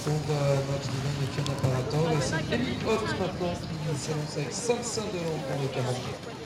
retrouve notre divin de Kion Apparator. Et c'est Ellie Haute maintenant qui s'annonce avec 5 de long pour le 40.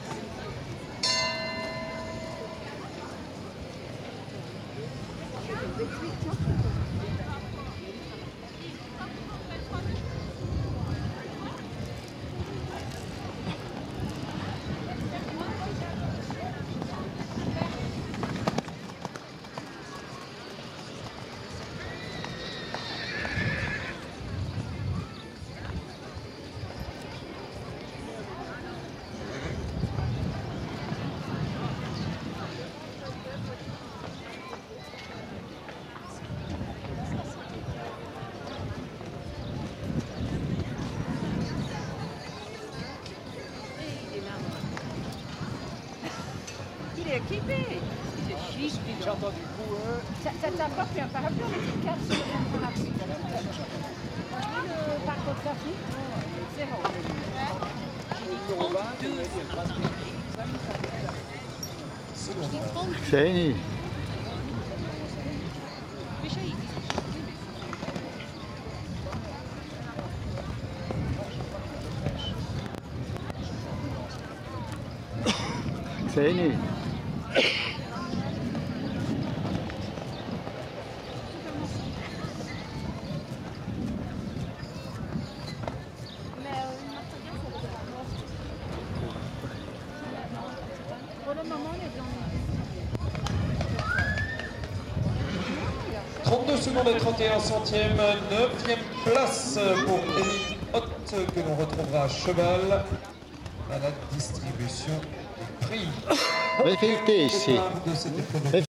Il est équipé. Il est chic. J'ai entendu coueux. Ça t'a pas pris un parapluie, on était 4 sur le parapluie. Le parc autographique, c'est bon. Xeni. Xeni. Pour le moment, les gens... 32 secondes et 31 centièmes, 9e place pour Ellie Haute que l'on retrouvera à cheval à la distribution des prix. Félicité ici. De cette épreuve.